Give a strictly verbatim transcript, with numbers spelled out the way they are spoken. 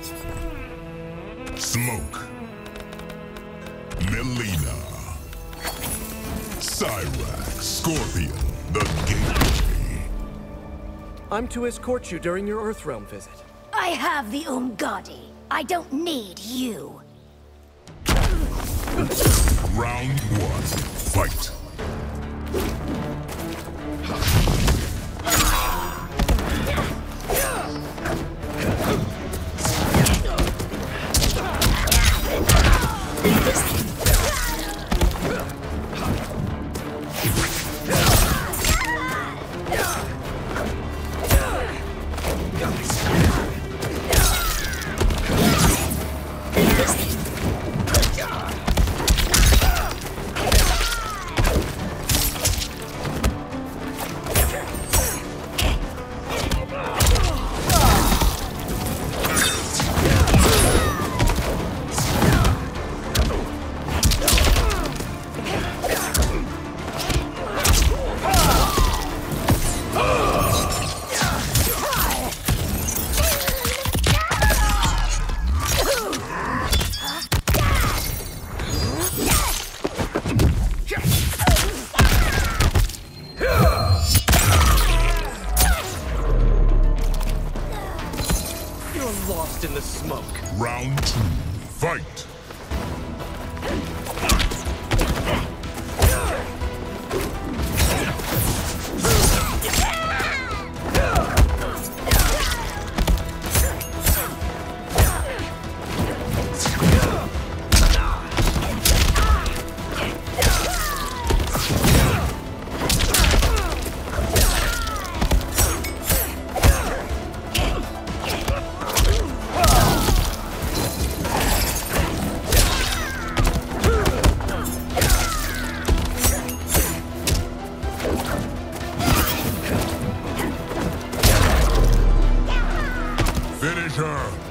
Smoke. Melina. Cyrax. Scorpion. The Gateway. I'm to escort you during your Earthrealm visit. I have the Umgadi. I don't need you. Round one. Fight. Lost in the smoke. Round two. Fight. Finish her!